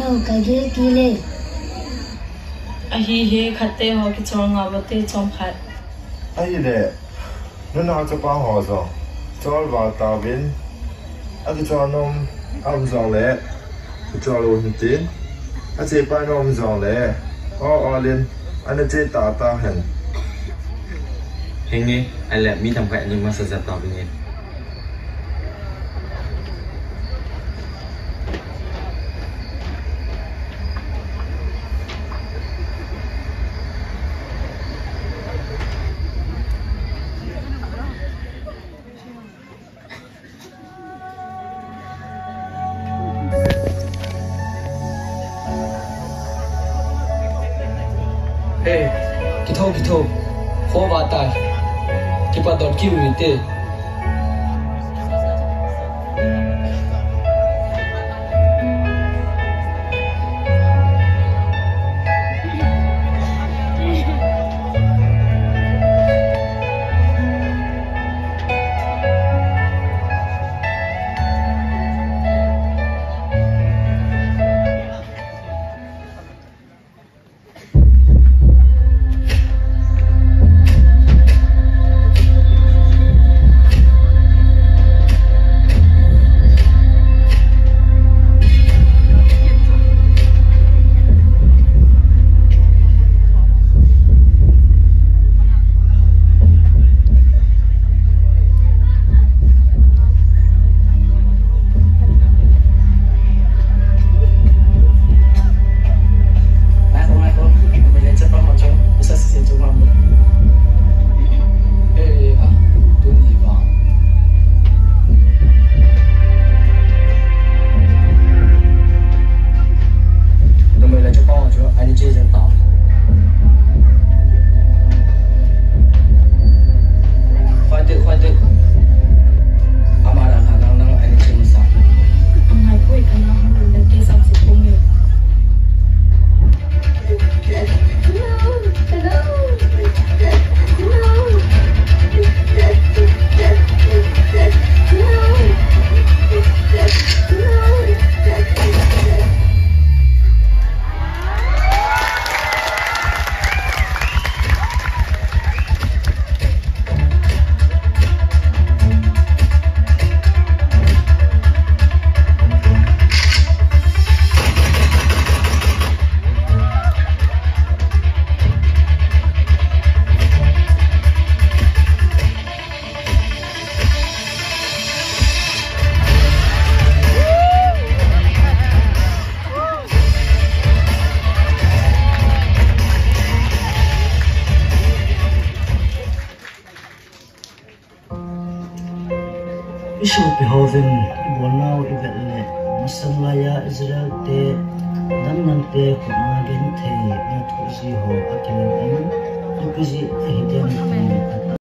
Nào cái ghế kia lên. Hi khate ho ki chong ngawate chom khat. Ai le. Nó nào cho bao họ rồi. Cho vào tàu bên. Anh cho nó ông giàu lẽ. Cho luôn tin. Anh chơi bao nó ông giàu lẽ. Lên. Anh chơi ta hẳn. Hình nghe, anh lại mi thầm vẹn nhưng mà sẽ giật tàu bên nghe. Ê, cái thô, khó bà tài. Cái bà đọt kêu vì tê. Isu pihoven ibonau ivelle masalaya Israel te dangan te kunagin te natkuzi ho akin an kuzi hidem